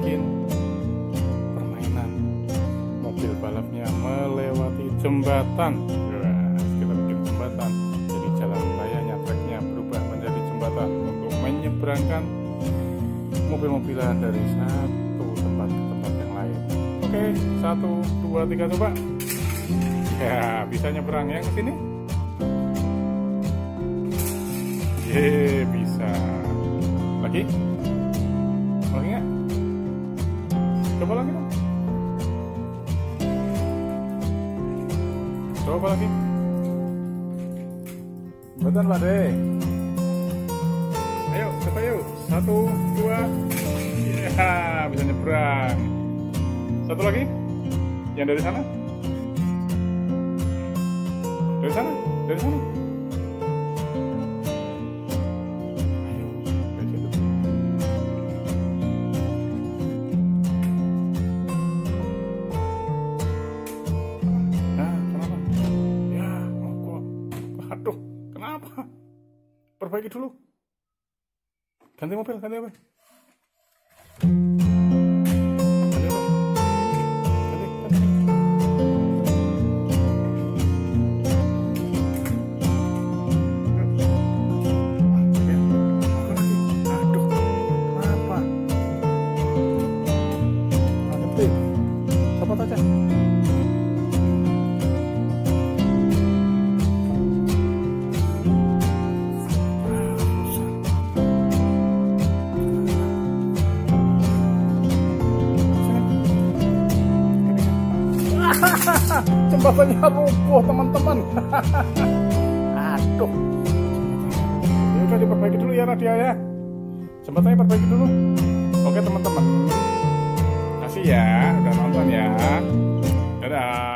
bikin permainan mobil balapnya melewati jembatan. Kita bikin jembatan, jadi jalan rayanya, treknya berubah menjadi jembatan untuk menyeberangkan mobil-mobilan dari satu tempat ke tempat yang lain. Oke, 1, 2, 3 coba. Ya, bisa nyebrang yang ke sini. Bisa. Lagi? Lagi nggak? Coba lagi dong. Coba lagi. Bentar Pak De. Ayo, coba yuk. 1, 2. Ya, bisa nyebrang. Satu lagi. Yang dari sana. Dari sana. Dari sana. Aduh, kenapa? Perbaiki dulu. Ganti mobil, ganti mobil. Aduh, kenapa? Ganti. Copot aja. Jembatannya rubuh teman-teman. Aduh, ya udah diperbaiki dulu ya Nadia ya. Jembatannya perbaiki dulu. Oke teman-teman, kasih ya udah nonton ya. Dadah.